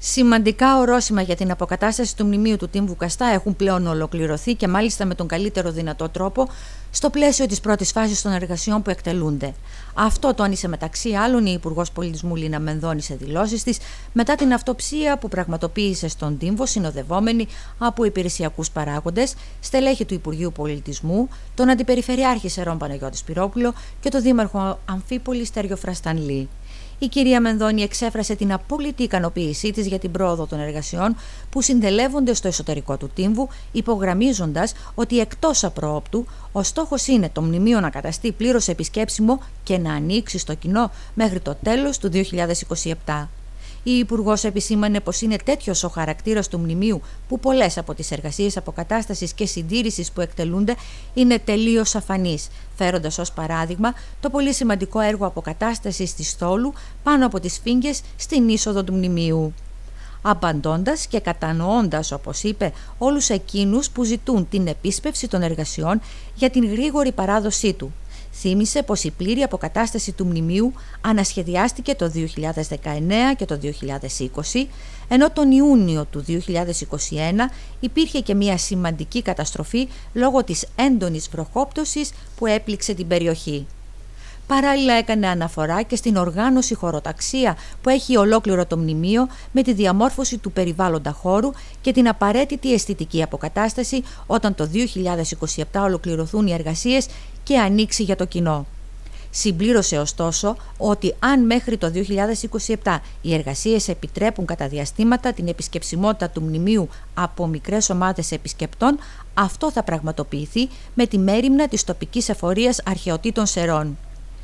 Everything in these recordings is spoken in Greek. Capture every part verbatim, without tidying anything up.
Σημαντικά ορόσημα για την αποκατάσταση του μνημείου του Τίμβου Καστά έχουν πλέον ολοκληρωθεί και μάλιστα με τον καλύτερο δυνατό τρόπο στο πλαίσιο της πρώτης φάσης των εργασιών που εκτελούνται. Αυτό τόνισε μεταξύ άλλων η Υπουργός Πολιτισμού Λίνα Μενδώνη σε δηλώσεις της μετά την αυτοψία που πραγματοποίησε στον Τίμβο, συνοδευόμενη από υπηρεσιακούς παράγοντες, στελέχη του Υπουργείου Πολιτισμού, τον Αντιπεριφερειάρχη Σερών Παναγιώτη Σπυρόπουλο και τον Δήμαρχο Αμφίπολης Στέριο Φραστανλή. Η κυρία Μενδώνη εξέφρασε την απόλυτη ικανοποίησή της για την πρόοδο των εργασιών που συντελεύονται στο εσωτερικό του Τίμβου, υπογραμμίζοντας ότι εκτός απροόπτου ο στόχος είναι το μνημείο να καταστεί πλήρως επισκέψιμο και να ανοίξει στο κοινό μέχρι το τέλος του δύο χιλιάδες είκοσι επτά. Η Υπουργός επισήμανε πως είναι τέτοιος ο χαρακτήρας του μνημείου που πολλές από τις εργασίες αποκατάστασης και συντήρησης που εκτελούνται είναι τελείως αφανείς, φέροντας ως παράδειγμα το πολύ σημαντικό έργο αποκατάστασης της στόλου πάνω από τις φύγγες στην είσοδο του μνημείου. Απαντώντας και κατανοώντας, όπως είπε, όλους εκείνους που ζητούν την επίσπευση των εργασιών για την γρήγορη παράδοσή του, θύμισε πως η πλήρη αποκατάσταση του μνημείου ανασχεδιάστηκε το δύο χιλιάδες δεκαεννέα και το δύο χιλιάδες είκοσι, ενώ τον Ιούνιο του δύο χιλιάδες είκοσι ένα υπήρχε και μια σημαντική καταστροφή λόγω της έντονης βροχόπτωσης που έπληξε την περιοχή. Παράλληλα έκανε αναφορά και στην οργάνωση χωροταξία που έχει ολόκληρο το μνημείο με τη διαμόρφωση του περιβάλλοντα χώρου και την απαραίτητη αισθητική αποκατάσταση όταν το δύο χιλιάδες είκοσι επτά ολοκληρωθούν οι εργασίες και ανοίξει για το κοινό. Συμπλήρωσε ωστόσο ότι αν μέχρι το δύο χιλιάδες είκοσι επτά οι εργασίες επιτρέπουν κατά διαστήματα την επισκεψιμότητα του μνημείου από μικρές ομάδες επισκεπτών, αυτό θα πραγματοποιηθεί με τη μέριμνα της τοπικής εφορίας αρχαιοτήτων Σερών.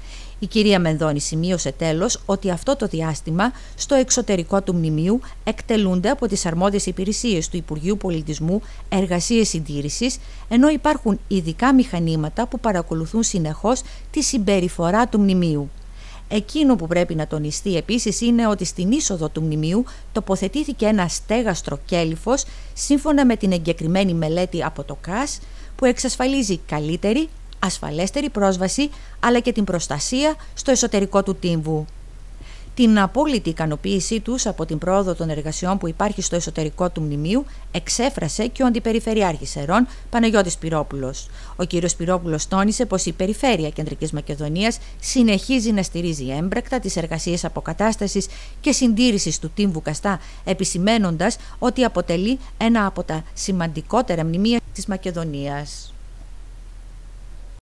Η κυρία Μενδώνη σημείωσε τέλος ότι αυτό το διάστημα στο εξωτερικό του μνημείου εκτελούνται από τις αρμόδιες υπηρεσίες του Υπουργείου Πολιτισμού εργασίες συντήρησης, ενώ υπάρχουν ειδικά μηχανήματα που παρακολουθούν συνεχώς τη συμπεριφορά του μνημείου. Εκείνο που πρέπει να τονιστεί επίσης είναι ότι στην είσοδο του μνημείου τοποθετήθηκε ένα στέγαστρο κέλυφος σύμφωνα με την εγκεκριμένη μελέτη από το ΚΑΣ που εξασφαλίζει καλύτερη, ασφαλέστερη πρόσβαση αλλά και την προστασία στο εσωτερικό του Τίμβου. Την απόλυτη ικανοποίησή τους από την πρόοδο των εργασιών που υπάρχει στο εσωτερικό του μνημείου εξέφρασε και ο Αντιπεριφερειάρχης Σερών Παναγιώτης Σπυρόπουλος. Ο κ. Σπυρόπουλος τόνισε πως η Περιφέρεια Κεντρικής Μακεδονίας συνεχίζει να στηρίζει έμπρακτα τις εργασίες αποκατάστασης και συντήρησης του Τίμβου Καστά, επισημένοντας ότι αποτελεί ένα από τα σημαντικότερα μνημεία της Μακεδονίας.